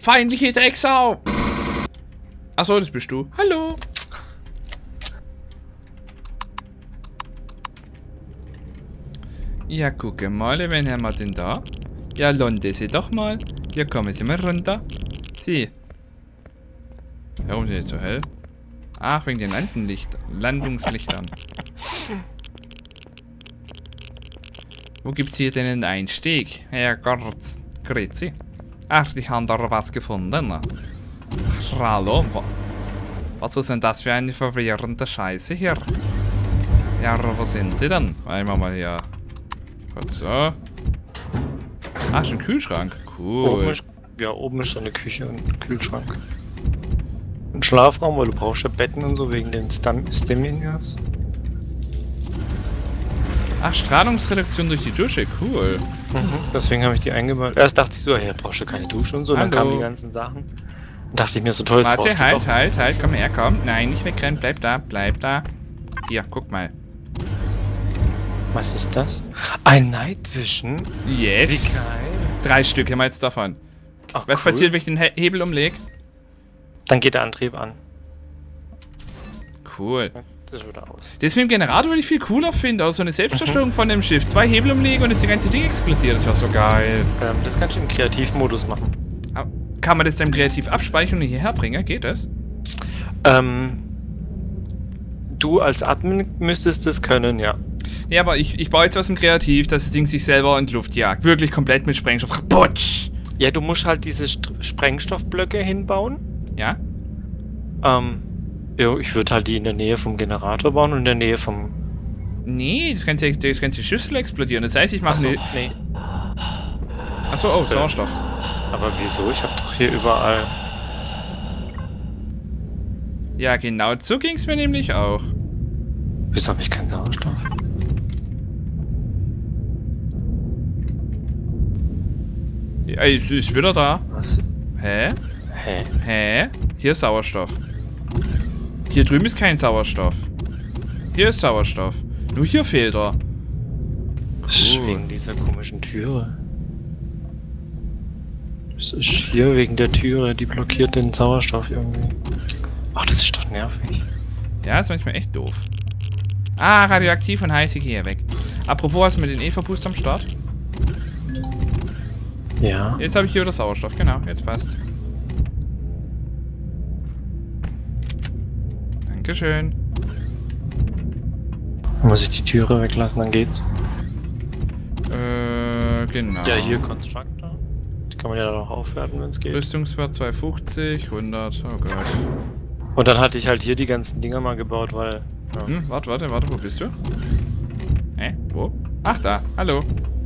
Feindliche Drecksau! Achso, das bist du. Hallo! Ja, gucke mal, wen haben wir denn da? Ja, Londe, sie doch mal. Hier kommen Sie mal runter. Sie. Warum ist nicht so hell? Ach, wegen den Landungslichtern. Wo gibt's hier denn einen Einstieg? Ja, grüezi. Ach, die haben da was gefunden. Hallo. Was ist denn das für eine verwirrende Scheiße hier? Ja, wo sind sie denn? Einmal mal hier. So. Ach, schon ein Kühlschrank. Cool. Oben ist so eine Küche und ein Kühlschrank. Ein Schlafraum, weil du brauchst ja Betten und so wegen den Staminias. Ach, Strahlungsreduktion durch die Dusche. Cool. Deswegen habe ich die eingebaut. Erst dachte ich so, hey, brauchst du keine Dusche und so. Dann kamen die ganzen Sachen. Dann dachte ich mir so toll. Warte, halt. Komm her, komm. Nein, nicht wegrennen. Bleib da. Hier, guck mal. Was ist das? Ein Night Vision? Yes. Wie geil. 3 Stück haben wir jetzt davon. Ach, was passiert, wenn ich den Hebel umlege? Dann geht der Antrieb an. Cool. Das wird aus. Das mit dem Generator würde ich viel cooler finden, aus so eine Selbstzerstörung von dem Schiff. 2 Hebel umlegen und das ganze Ding explodiert. Das wäre so geil. Das kannst du im Kreativmodus machen. Kann man das dann kreativ abspeichern und hierher bringen? Geht das? Du als Admin müsstest das können, ja. Ja, aber ich baue jetzt was im Kreativ, dass das Ding sich selber in die Luft jagt. Wirklich komplett mit Sprengstoff. Putsch! Ja, du musst halt diese Sprengstoffblöcke hinbauen. Ja? Ja, ich würde halt die in der Nähe vom Generator bauen und in der Nähe vom... Nee, das ganze Schiff soll explodieren. Das heißt, ich mache eine... Nee. Achso, oh, Sauerstoff. Aber wieso? Ich habe doch hier überall... Ja, genau, so ging es mir nämlich auch. Wieso habe ich keinen Sauerstoff? Ja, ist wieder da. Was? Hä? Hier ist Sauerstoff. Hier drüben ist kein Sauerstoff. Hier ist Sauerstoff. Nur hier fehlt er. Das ist wegen dieser komischen Türe. Das ist hier wegen der Türe, die blockiert den Sauerstoff irgendwie. Ach, das ist doch nervig. Ja, ist manchmal echt doof. Ah, radioaktiv und heiß, ich gehe hier weg. Apropos, hast du mit den Eva-Boost am Start? Ja. Jetzt habe ich hier wieder Sauerstoff, genau, jetzt passt. Dankeschön. Dann muss ich die Türe weglassen, dann geht's. Genau. Ja, hier Constructor. Die kann man ja noch aufwerten, wenn es geht. Rüstungswert 250, 100, oh Gott. Und dann hatte ich halt hier die ganzen Dinger mal gebaut, weil... Ja. Warte, wo bist du? Hä? Wo? Ach, da, hallo.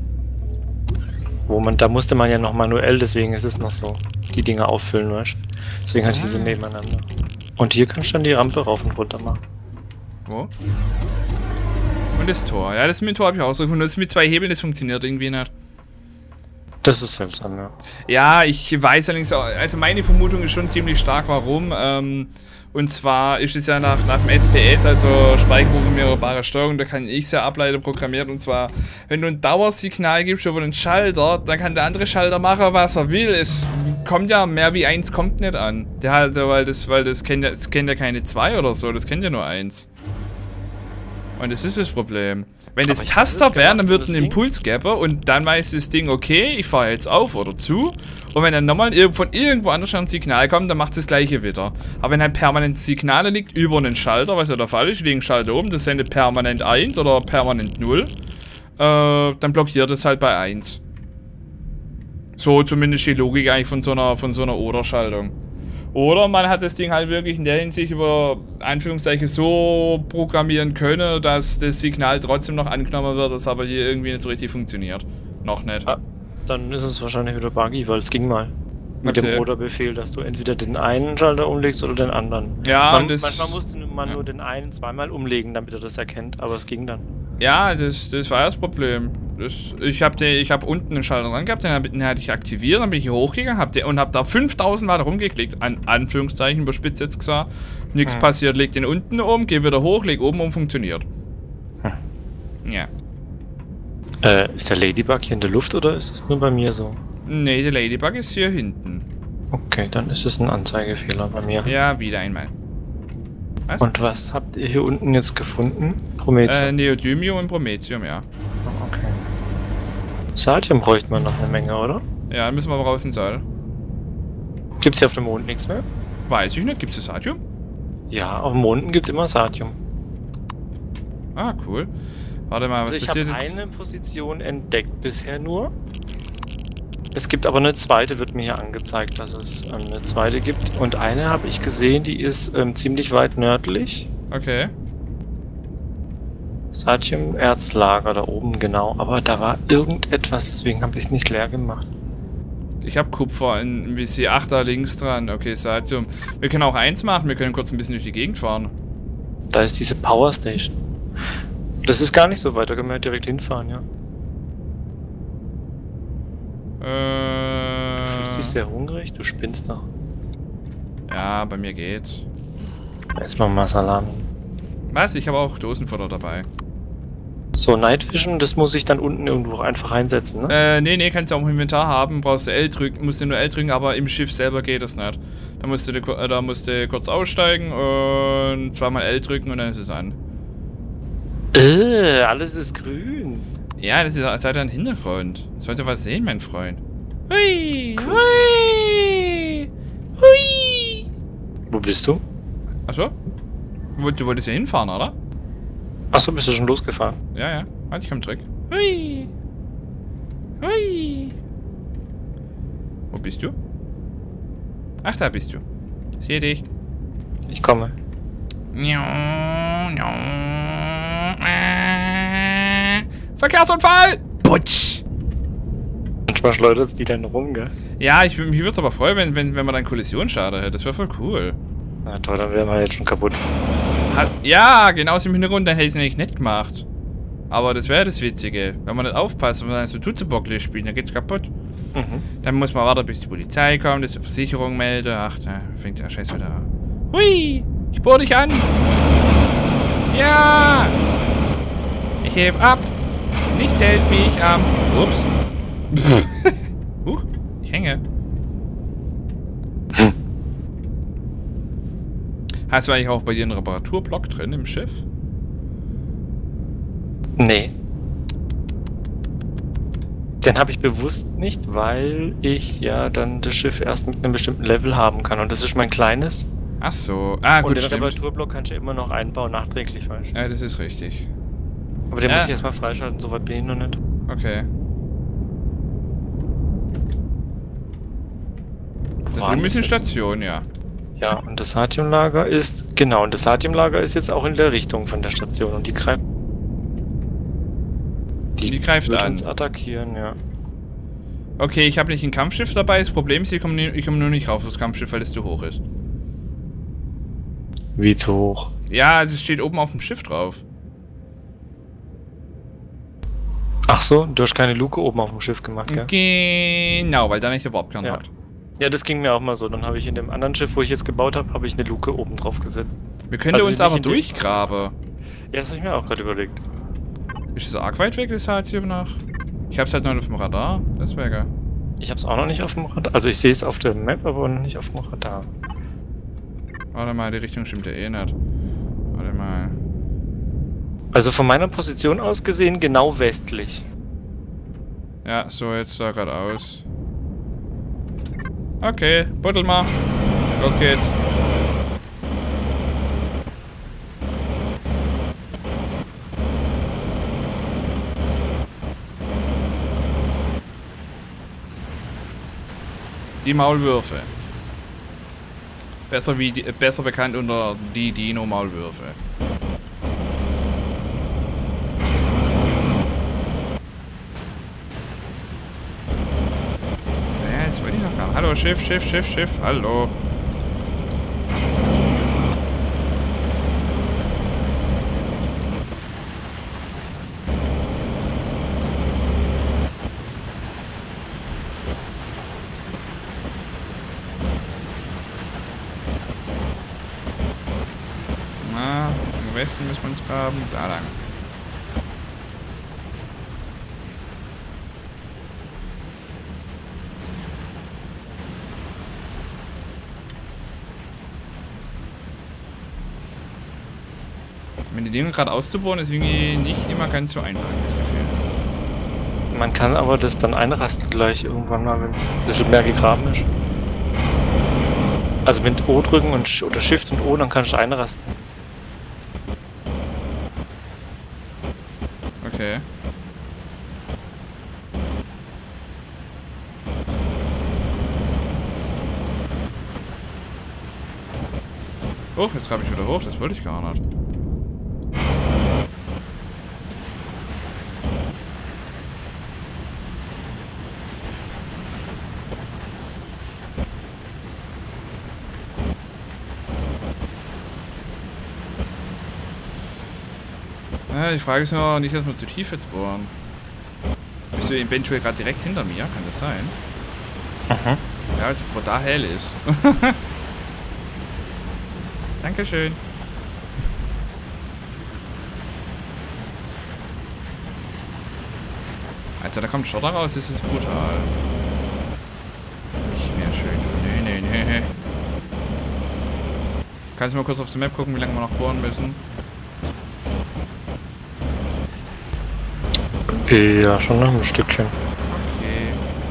Da musste man ja noch manuell, deswegen ist es noch so. Die Dinger auffüllen, weißt du? Deswegen hatte ich sie so nebeneinander. Und hier kannst du dann die Rampe rauf und runter machen. Wo? Und das Tor. Ja, das mit dem Tor habe ich auch so gefunden. Das mit 2 Hebeln, das funktioniert irgendwie nicht. Das ist seltsam, ja. Ja, ich weiß allerdings auch, also meine Vermutung ist schon ziemlich stark, warum. Und zwar ist es ja nach dem SPS, also speicherprogrammierbare Steuerung, da kann ich es ja Ableiter programmieren. Und zwar, wenn du ein Dauersignal gibst über den Schalter, dann kann der andere Schalter machen, was er will. Es kommt ja mehr wie 1 kommt nicht an. Der halt, weil das kennt ja keine 2 oder so, das kennt ja nur 1. Und das ist das Problem. Wenn das Taster wären, dann wird ein Impuls geben und dann weiß das Ding, okay, ich fahre jetzt auf oder zu. Und wenn dann nochmal von irgendwo anders ein Signal kommt, dann macht es das gleiche wieder. Aber wenn halt permanent Signale liegt über einen Schalter, was ja der Fall ist, liegen Schalter oben, das sendet permanent 1 oder permanent 0, dann blockiert es halt bei 1. So zumindest die Logik eigentlich von so einer Oder-Schaltung. Oder man hat das Ding halt wirklich in der Hinsicht über Anführungszeichen so programmieren können, dass das Signal trotzdem noch angenommen wird, das aber hier irgendwie nicht so richtig funktioniert. Noch nicht. Ah, dann ist es wahrscheinlich wieder buggy, weil es ging mal. Mit dem Oder-Befehl, dass du entweder den einen Schalter umlegst oder den anderen. Ja, manchmal musste man nur den einen zweimal umlegen, damit er das erkennt, aber es ging dann. Ja, das war das Problem. Ich hab unten einen Schalter dran gehabt, den hatte ich aktiviert, dann bin ich hier hochgegangen und hab da 5000 Mal rumgeklickt, an Anführungszeichen, überspitzt jetzt gesagt. Nichts passiert, leg den unten um, geh wieder hoch, leg oben um, funktioniert. Ja. Ist der Ladybug hier in der Luft oder ist es nur bei mir so? Nee, der Ladybug ist hier hinten. Okay, dann ist es ein Anzeigefehler bei mir. Ja, wieder einmal. Was? Und was habt ihr hier unten jetzt gefunden? Prometheum? Neodymium und Promethium, ja. Okay. Satium bräuchte man noch eine Menge, oder? Ja, dann müssen wir aber raus ins All. Gibt's hier auf dem Mond nichts mehr? Weiß ich nicht, gibt es Satium? Ja, auf dem Monden gibt's immer Satium. Ah, cool. Warte mal, was Also ich habe passiert jetzt? eine Position entdeckt bisher nur. Es gibt aber eine zweite, wird mir hier angezeigt, dass es eine zweite gibt. Und eine habe ich gesehen, die ist ziemlich weit nördlich. Okay. Satium-Erzlager da oben, genau. Aber da war irgendetwas, deswegen habe ich es nicht leer gemacht. Ich habe Kupfer in WC 8 da links dran. Okay, Satium. Wir können auch eins machen, wir können kurz ein bisschen durch die Gegend fahren. Da ist diese Power Station. Das ist gar nicht so weit, da können wir direkt hinfahren, ja. Du fühlst dich sehr hungrig, du spinnst doch. Ja, bei mir geht's. Erstmal mal Salami. Was? Ich habe auch Dosenfutter dabei. So, Night Vision, das muss ich dann unten irgendwo einfach einsetzen, ne? Nee, kannst du auch im Inventar haben, brauchst du L drücken, musst du nur L drücken, aber im Schiff selber geht das nicht. Da musst du kurz aussteigen und zweimal L drücken und dann ist es an. Alles ist grün. Ja, das ist halt ein Hintergrund. Sollte was sehen, mein Freund. Hui, hui, hui. Wo bist du? Achso? Du wolltest ja hinfahren, oder? Achso, bist du schon losgefahren? Ja, ja. Warte, ich komm zurück. Hui. Hui. Wo bist du? Ach, da bist du. Sehe dich. Ich komme. Verkehrsunfall! Putsch! Manchmal schleudert es die dann rum, gell? Ja, mich würde es aber freuen, wenn man dann Kollisionsschaden hätte. Das wäre voll cool. Na toll, dann wären wir jetzt schon kaputt. Ja, genau aus dem Hintergrund, dann hätte ich es nicht nett gemacht. Aber das wäre das Witzige. Wenn man nicht aufpasst und man dann so Tutzebockle spielt, dann geht's kaputt. Mhm. Dann muss man warten, bis die Polizei kommt, dass die Versicherung meldet. Ach, da fängt der Scheiß wieder an. Hui! Ich bohre dich an! Ja! Ich heb ab! Nichts hält mich am... Ups. Ich hänge. Hast du eigentlich auch bei dir einen Reparaturblock drin im Schiff? Nee. Den habe ich bewusst nicht, weil ich ja dann das Schiff erst mit einem bestimmten Level haben kann. Und das ist mein kleines. Ach so. Ah, Und gut, den stimmt. Reparaturblock kannst du immer noch einbauen, nachträglich, weißt du. Ja, das ist richtig. Aber den muss ich erstmal freischalten, soweit bin ich noch nicht. Okay. Wo Da war drüben das ist eine jetzt? Station, ja. Ja, und das Satiumlager ist, genau, und das Satiumlager ist jetzt auch in der Richtung von der Station und die greift. Die greift wird an. uns attackieren, ja. Okay, ich habe nicht ein Kampfschiff dabei. Das Problem ist, ich komme nur nicht rauf aufs Kampfschiff, weil es zu hoch ist. Wie zu hoch? Ja, also es steht oben auf dem Schiff drauf. Ach so, du hast keine Luke oben auf dem Schiff gemacht, gell? Genau, weil da nicht der Warpkern Ja. habt. Ja, das ging mir auch mal so. Dann habe ich in dem anderen Schiff, wo ich jetzt gebaut habe, habe ich eine Luke oben drauf gesetzt. Wir können Also uns nicht aber in dem- durchgraben. Ja, das habe ich mir auch gerade überlegt. Ist es arg weit weg, das Satium noch? Ich hab's halt noch nicht auf dem Radar. Das wäre geil. Ich habe es auch noch nicht auf dem Radar. Also ich sehe es auf der Map, aber noch nicht auf dem Radar. Warte mal, die Richtung stimmt ja eh nicht. Warte mal. Also von meiner Position aus gesehen genau westlich. Ja, so, jetzt da geradeaus. Okay, buddel mal. Los geht's. Die Maulwürfe. Besser bekannt unter die Dino-Maulwürfe. Ja, jetzt wollte ich noch gar nicht. Hallo, Schiff, hallo. Na, im Westen müssen wir uns graben. Da lang. Wenn die Dinge gerade auszubohren, ist irgendwie nicht immer ganz so einfach, das Gefühl. Man kann aber das dann einrasten gleich irgendwann mal, wenn es ein bisschen mehr gegraben ist. Also mit O drücken und oder Shift und O, dann kannst du einrasten. Okay. Oh, jetzt grabe ich wieder hoch, das wollte ich gar nicht. Ja, die Frage ist nur nicht, dass wir zu tief jetzt bohren. Bist du eventuell gerade direkt hinter mir? Kann das sein? Mhm. Ja, als es brutal hell ist. Dankeschön. Also da kommt Schotter raus, das ist brutal. Nicht mehr schön. Nee, nee, nee. Kannst du mal kurz auf die Map gucken, wie lange wir noch bohren müssen? Ja, schon noch ein Stückchen. Okay.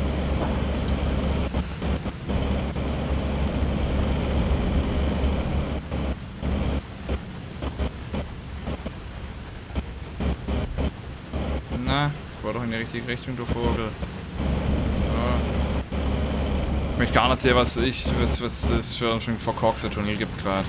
Na, das bohrt doch in die richtige Richtung, du Vogel. So. Ich möchte gar nicht sehen, was es für einen verkorkster Tunnel gibt gerade.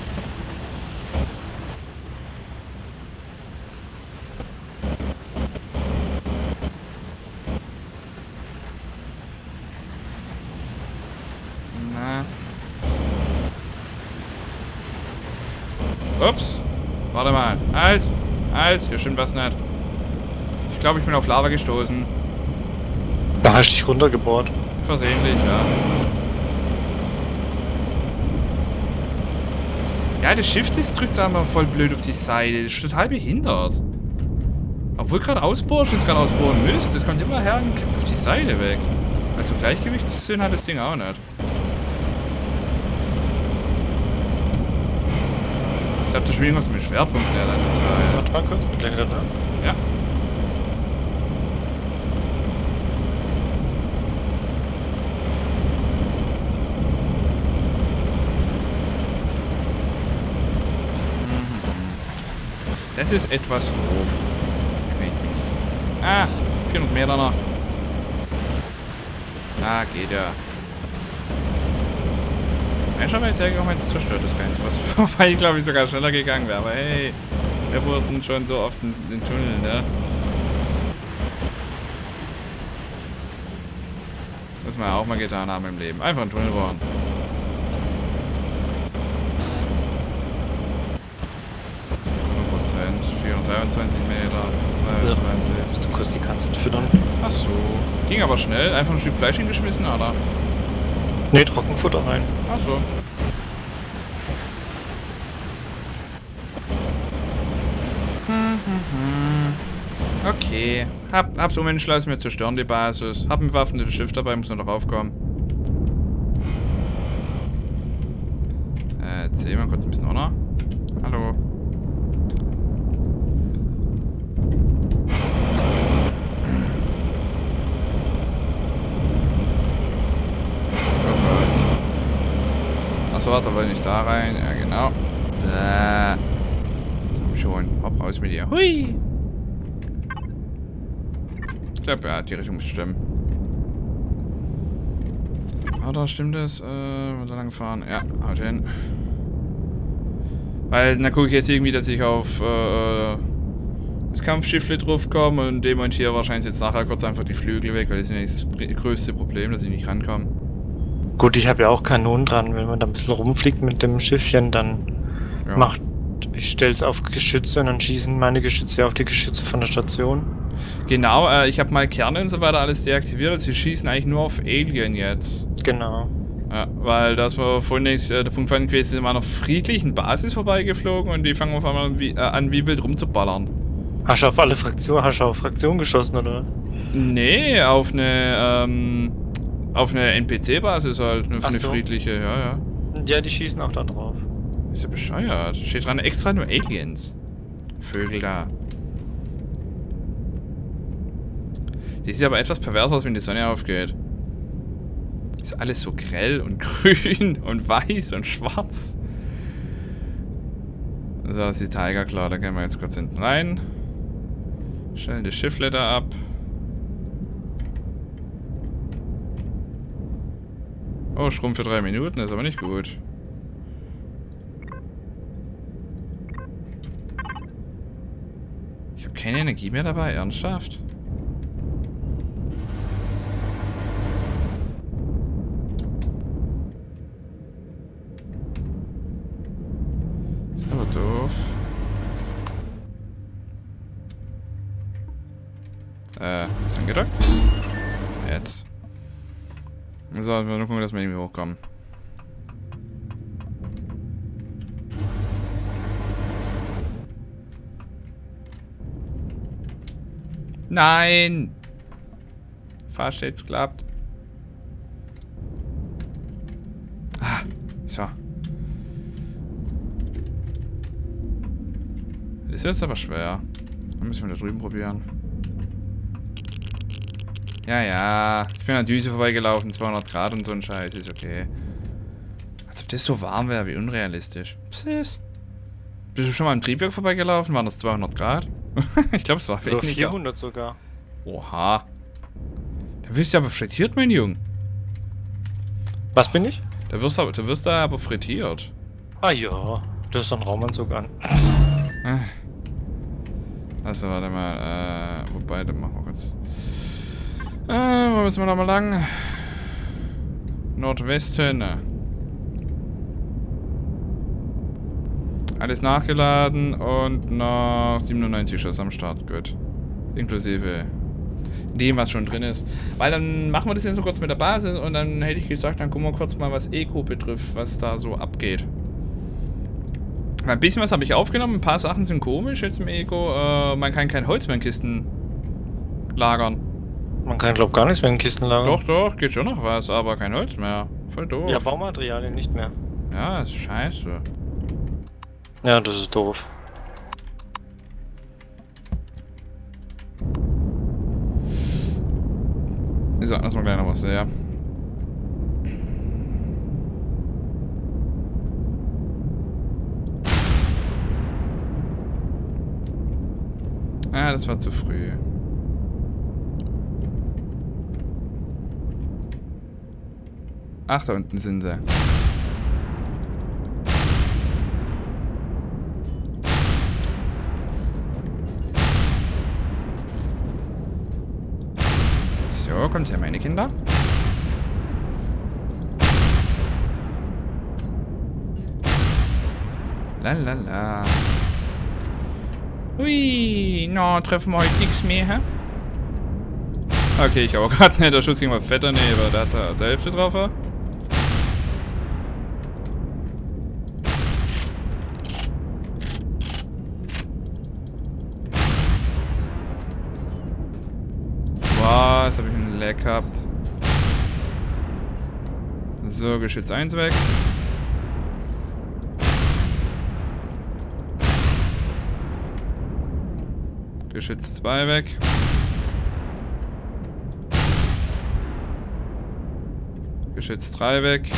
Ups. Warte mal. Halt. Halt. Hier stimmt was nicht. Ich glaube, ich bin auf Lava gestoßen. Da hast du dich runtergebohrt. Versehentlich, ja. Ja, das Shift, das drückt einfach voll blöd auf die Seite. Das ist total behindert. Obwohl gerade ausbohrst, das gerade ausbohren müsst. Das kommt immer her und kippt auf die Seite weg. Also Gleichgewichtssinn hat das Ding auch nicht. Ich glaube, das spielt irgendwas mit Schwerpunkt, der dann total. Warte mal kurz, mit länger da. Ja. Das ist etwas doof. Gefällt mir nicht. Ah, 400 Meter noch. Ah, geht ja. Ich habe jetzt hergekommen, jetzt zerstört das Ganze. Wobei ich glaube ich sogar schneller gegangen wäre. Aber hey, wir wurden schon so oft in den Tunnel, ne? Was wir auch mal getan haben im Leben. Einfach einen Tunnel bohren. %, 423 Meter, 22. Du kurz die Katzen füttern. Ach so. Ging aber schnell. Einfach ein Stück Fleisch hingeschmissen, oder? Ne, Trockenfutter rein. Ach so. Okay. Hab's umentschlossen, wir zerstören die Basis. Hab ein bewaffnetes Schiff dabei, muss nur darauf kommen. Jetzt sehen wir kurz ein bisschen runter. Hallo. Achso, warte, wollte nicht da rein. Ja, genau. Da. Komm schon. Hopp raus mit dir. Hui. Ich glaube, ja, die Richtung muss stimmen. Oder stimmt das? So lang fahren. Ja, haut hin. Weil, dann gucke ich jetzt irgendwie, dass ich auf das Kampfschiff drauf komme und demontiere wahrscheinlich jetzt nachher kurz einfach die Flügel weg, weil das ist ja das größte Problem, dass ich nicht rankomme. Gut, ich habe ja auch Kanonen dran. Wenn man da ein bisschen rumfliegt mit dem Schiffchen, dann Ja. ich stelle es auf Geschütze und dann schießen meine Geschütze auf die Geschütze von der Station. Genau, ich habe mal Kerne und so weiter alles deaktiviert. Also sie schießen eigentlich nur auf Alien jetzt. Genau. Ja, weil das war vorhin nicht, der Punkt von gewesen, sind wir an einer friedlichen Basis vorbeigeflogen und die fangen auf einmal an wie wild rumzuballern. Hast du auf alle Fraktionen, hast du auf Fraktionen geschossen, oder? Nee, auf eine NPC-Basis halt, nur für Ach eine so. friedliche, ja, ja. Ja, die schießen auch da drauf. Ist ja bescheuert. Steht dran, extra nur Aliens. Vögel da. Die sieht aber etwas pervers aus, wenn die Sonne aufgeht. Ist alles so grell und grün und weiß und schwarz. So, das ist die Tiger, klar. Da gehen wir jetzt kurz hinten rein. Stellen das Schiffletter ab. Oh, Strom für 3 Minuten, ist aber nicht gut. Ich habe keine Energie mehr dabei, ernsthaft? Ist aber doof. Ist angedockt? Jetzt. So, wir nur gucken, dass wir irgendwie hochkommen. Nein! Fast jetzt klappt. Ah, so. Das ist jetzt aber schwer. Dann müssen wir da drüben probieren. Ja, ja. Ich bin an der Düse vorbeigelaufen, 200 Grad und so ein Scheiß, ist okay. Als ob das so warm wäre, wie unrealistisch. Psst. Bist du schon mal im Triebwerk vorbeigelaufen? Waren das 200 Grad? Ich glaube, es war Oder weniger. 400 sogar. Oha. Da wirst du aber frittiert, mein Junge. Was bin ich? Da wirst du aber frittiert. Ah ja, das ist ein Raumanzug an. Also, warte mal. Wobei, dann machen wir kurz. Wo müssen wir nochmal lang? Nordwesten. Alles nachgeladen und noch 97 Schuss am Start. Gut. Inklusive dem, was schon drin ist. Weil dann machen wir das jetzt so kurz mit der Basis und dann hätte ich gesagt, dann gucken wir kurz mal, was Eco betrifft, was da so abgeht. Ein bisschen was habe ich aufgenommen, ein paar Sachen sind komisch jetzt im Eco. Man kann kein Holz mehr in Kisten lagern. Man kann, glaube ich, gar nichts mehr in Kisten lagern. Doch, doch, geht schon noch was, aber kein Holz mehr. Voll doof. Ja, Baumaterialien nicht mehr. Ja, ist scheiße. Ja, das ist doof. So, lass mal gleich noch was her. Ah, das war zu früh. Ach, da unten sind sie. So, kommt her, meine Kinder. Lalala. Hui, no, treffen wir heute nichts mehr, hä? Okay, ich habe gerade nicht, der Schuss ging mal fetter, nee, aber da hat er als Hälfte drauf. Was? Habe ich einen Lag gehabt? So, Geschütz 1 weg. Geschütz 2 weg. Geschütz 3 weg.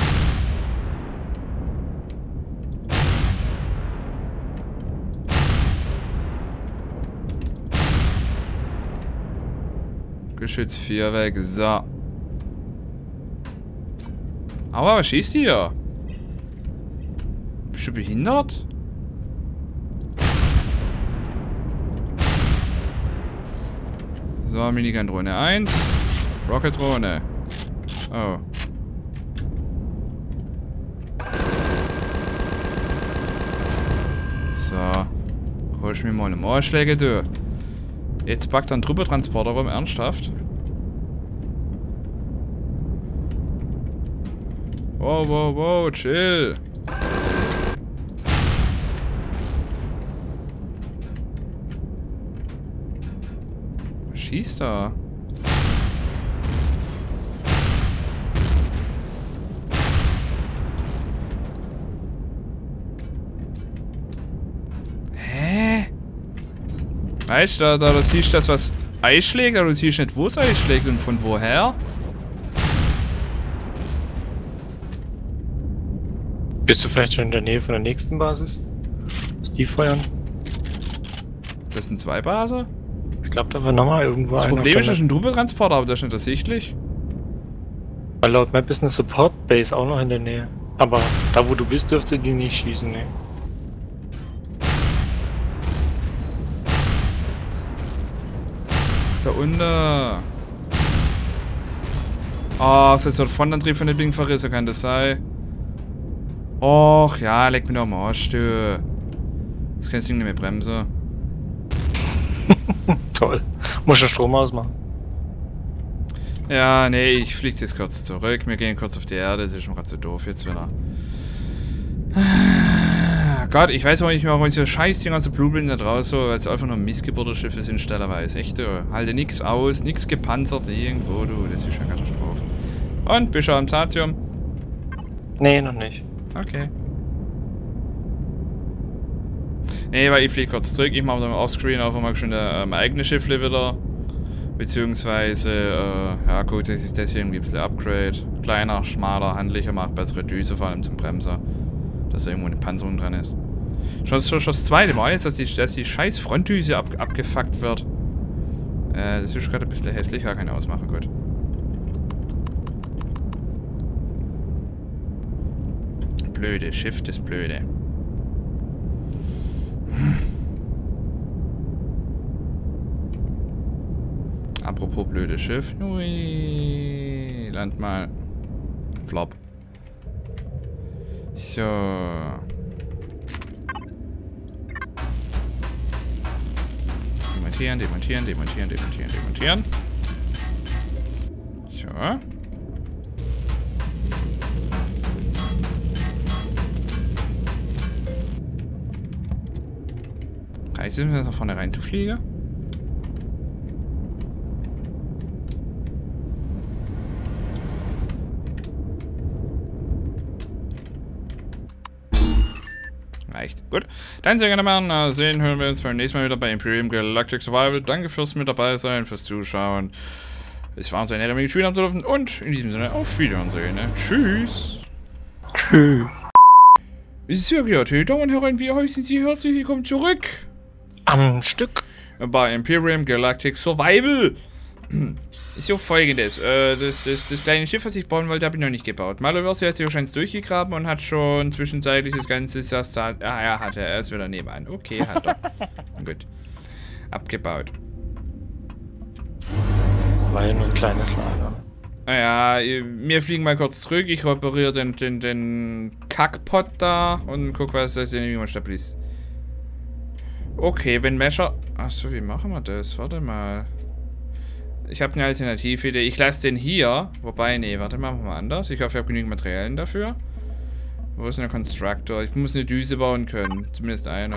Geschütz 4 weg. So. Aber was schießt hier? Bist du behindert? So, Minigun-Drohne 1. Rocket-Drohne. Oh. So. Hol ich mir mal eine Maulschläge, du. Jetzt packt er einen Truppetransporter rum, ernsthaft? Wow, wow, wow, chill. Was schießt er? Hä? Weißt du, da siehst du das, was Eis schlägt, aber du siehst nicht, wo es Eis schlägt und von woher. Bist du vielleicht schon in der Nähe von der nächsten Basis? Dass die feuern? Das sind 2 Basen? Ich glaube, da war nochmal irgendwo Das einer. Problem ist, das ist ein Truppentransporter, aber das ist nicht ersichtlich. Weil laut Map ist eine Support Base auch noch in der Nähe. Aber da wo du bist, dürfte die nicht schießen, ne? Ach, da unten. Oh, ist jetzt der Frontantrieb von dem Ding verrissen, kann das sein? Och, ja, leck mir doch am Arsch, du. Das kann das Ding nicht mehr bremsen. Toll. Muss den Strom ausmachen. Ja, nee, ich flieg jetzt kurz zurück. Wir gehen kurz auf die Erde. Das ist schon gerade so doof jetzt wieder. Gott, ich weiß auch nicht mehr, warum ich so Scheißding aus der Blueprint da draußen, weil es einfach nur Missgeburtenschiffe sind, stellerweise. Echt, du. Halte nix aus, nix gepanzert irgendwo, du. Das ist schon eine Katastrophe. Und, bist du am Statium? Nee, noch nicht. Okay. Nee, weil ich fliege kurz zurück. Ich mache dann offscreen einfach mal schon ein eigenes Schiffle wieder. Beziehungsweise, ja gut, das ist das hier irgendwie ein bisschen Upgrade. Kleiner, schmaler, handlicher, macht bessere Düse, vor allem zum Bremser. Dass da irgendwo eine Panzerung dran ist. Schon das zweite Mal jetzt, dass die scheiß Frontdüse abgefuckt wird. Das ist gerade ein bisschen hässlicher, kann ich ausmachen, gut. Blöde, Schiff ist blöde. Apropos blödes Schiff. Ui, land mal. Flop. So. Demontieren, demontieren, demontieren, demontieren, demontieren. So. Reicht es, nach vorne rein zu fliegen? Reicht. Gut. Dann sehr gerne mal sehen, hören wir uns beim nächsten Mal wieder bei Imperium Galactic Survival. Danke fürs mit dabei sein, fürs Zuschauen. Es war so eine Ehre, mit Spielern zu dürfen und in diesem Sinne auf Wiedersehen. Tschüss. Tschüss. Sehr geehrte Damen und Herren, wir heißen Sie herzlich willkommen zurück. Am Stück. Bei Imperium Galactic Survival. Ist ja folgendes, das kleine Schiff, was ich bauen wollte, habe ich noch nicht gebaut. Maloverse hat sich wahrscheinlich durchgegraben und hat schon zwischenzeitlich das ganze Sastat... Ah ja, hat er, er ist wieder nebenan. Okay, hat er. Gut. Abgebaut. War ja nur ein kleines Lager. Naja, wir fliegen mal kurz zurück. Ich repariere den Kackpot da und guck, was das denn immer stabil ist. Okay, wenn Mescher... Achso, wie machen wir das? Warte mal. Ich habe eine Alternative. Ich lasse den hier. Wobei, nee, warte, machen wir mal anders. Ich hoffe, ich habe genügend Materialien dafür. Wo ist denn der Constructor? Ich muss eine Düse bauen können. Zumindest eine.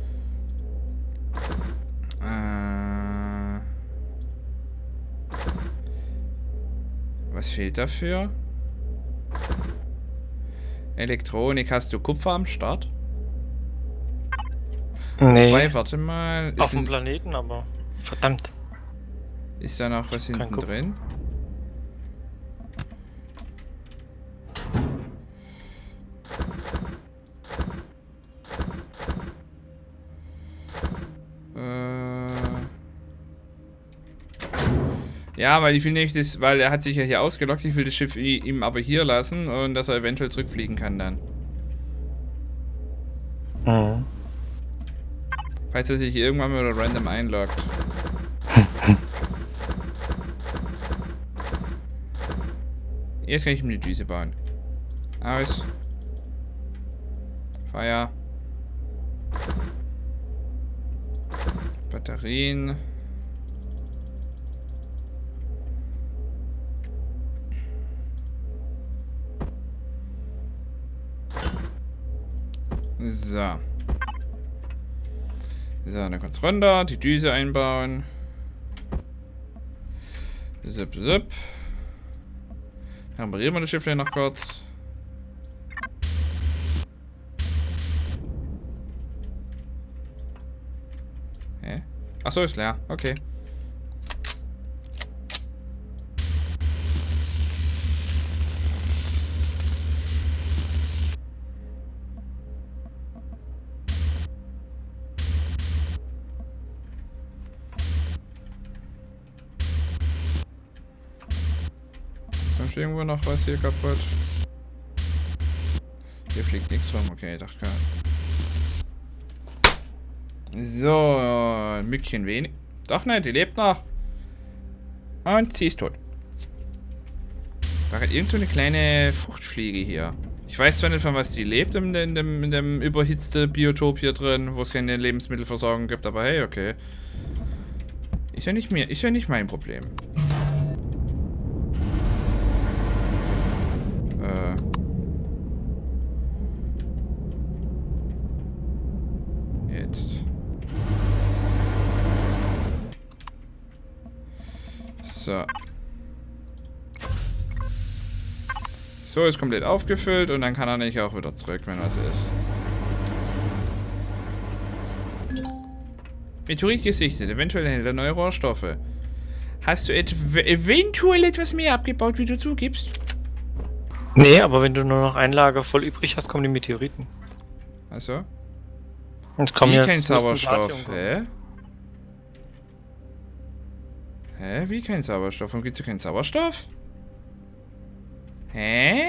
Was fehlt dafür? Elektronik. Hast du Kupfer am Start? Nee. Wobei, warte mal. Auf dem Planeten, aber verdammt. Ist da noch was hinten drin? Ja, weil ich will nämlich das, weil er hat sich ja hier ausgelockt, ich will das Schiff ihm aber hier lassen und dass er eventuell zurückfliegen kann dann. Mhm. Falls er sich irgendwann mal random einloggt. Jetzt kann ich mir die Düse bauen. Aus. Feuer. Batterien. So. So, dann kurz runter, die Düse einbauen. Zip, zip. Dann reparieren wir das Schiff noch kurz. Hä? Achso, ist leer. Okay. Ist irgendwo noch was hier kaputt? Hier fliegt nichts rum. Okay, dachte gar nicht. So, ein Mückchen wenig. Doch nicht, die lebt noch. Und sie ist tot. War halt irgend so eine kleine Fruchtfliege hier. Ich weiß zwar nicht, von was die lebt in dem überhitzte Biotop hier drin, wo es keine Lebensmittelversorgung gibt, aber hey, okay. Ist ja nicht mein Problem. Jetzt. So. So, ist komplett aufgefüllt und dann kann er nicht auch wieder zurück, wenn was ist. Meteorit gesichtet, eventuell enthält er neue Rohstoffe. Hast du eventuell etwas mehr abgebaut, wie du zugibst? Nee, aber wenn du nur noch ein Lager voll übrig hast, kommen die Meteoriten. Also? Und kommen Wie jetzt kein Sauerstoff, Stadion hä? Hä? Wie kein Sauerstoff? Warum gibt's hier keinen Sauerstoff? Hä?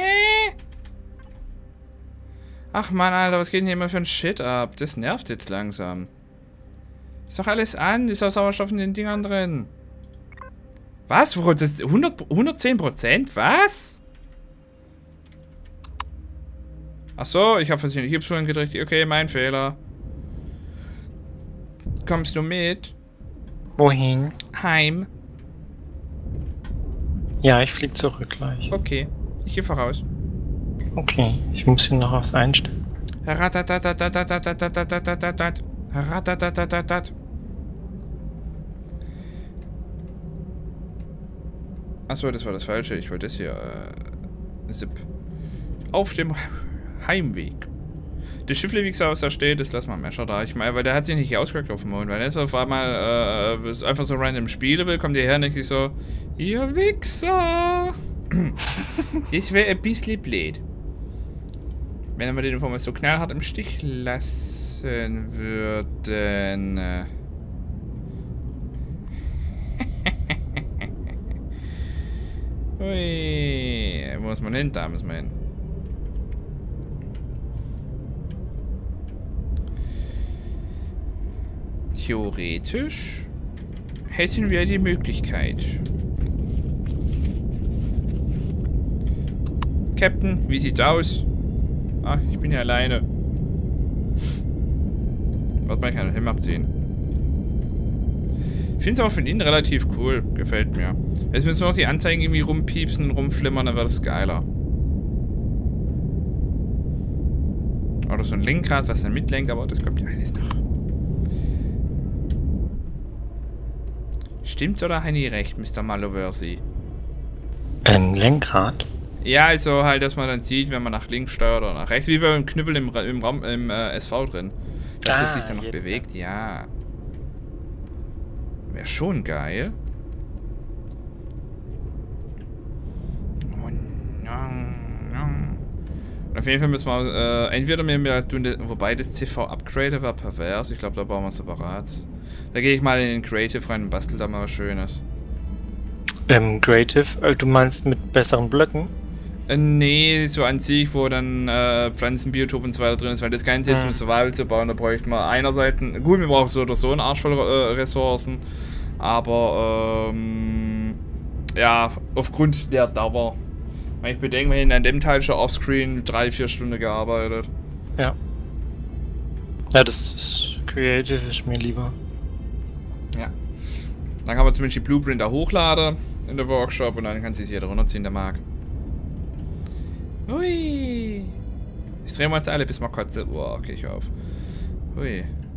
Ach man, Alter, was geht denn hier immer für ein Shit ab? Das nervt jetzt langsam. Ist doch alles an, ist auch Sauerstoff in den Dingern drin. Was? Worum das 110%? Was? Ach so, ich habe versehentlich Y gedrückt. Okay, mein Fehler. Kommst du mit? Wohin? Heim. Ja, ich flieg zurück gleich. Okay, ich gehe voraus. Okay, ich muss hier noch was einstellen. Ratatatatatatatatatatatatat. Ratatatatatatat. Achso, das war das Falsche. Ich wollte das hier. Zip. Auf dem Heimweg. Das Schiffle, wie es da steht, das lassen wir Mescher da. Ich meine, weil der hat sich nicht ausgewirkt auf dem Mond. Weil er ist auf einmal ist einfach so random spielable, kommt hierher und denkt sich so, ihr Wichser! Das wäre ein bisschen blöd. Wenn wir den einfach mal so knallhart im Stich lassen würden. Ui, wo muss man hin? Da müssen wir hin. Theoretisch hätten wir die Möglichkeit. Captain, wie sieht's aus? Ah, ich bin hier alleine. Warte mal, ich kann den Helm abziehen. Ich finde es aber von innen relativ cool. Gefällt mir. Jetzt müssen nur noch die Anzeigen irgendwie rumpiepsen und rumflimmern, dann wird es geiler. Oder so ein Lenkrad, was dann mitlenkt, aber das kommt ja alles noch. Stimmt's oder habe ich recht, Mr. Maloversi? Ein Lenkrad? Ja, also halt, dass man dann sieht, wenn man nach links steuert oder nach rechts, wie beim Knüppel im SV drin. Dass es sich dann noch bewegt, ja. Wäre schon geil. Und auf jeden Fall müssen wir entweder mir tun, wobei das CV-Upgrade war pervers. Ich glaube, da bauen wir separat. Da gehe ich mal in den Creative rein und bastel da mal was Schönes. Creative? Du meinst mit besseren Blöcken? Nee, so an sich, wo dann Pflanzenbiotop und so weiter drin ist, weil das Ganze jetzt mit Survival zu bauen, da bräuchte man einerseits, gut, wir brauchen so oder so einen Arsch voll Ressourcen, aber ja, aufgrund der Dauer. Wenn ich bedenke, wir haben an dem Teil schon offscreen 3-4 Stunden gearbeitet. Ja. Ja, das ist Creative, ist mir lieber. Ja. Dann kann man zumindest die Blueprint da hochladen in der Workshop und dann kann sie sich jeder runterziehen, der mag. Ui. Ich drehe mal jetzt alle, bis man kotze. Oh, okay, ich auf. Ui.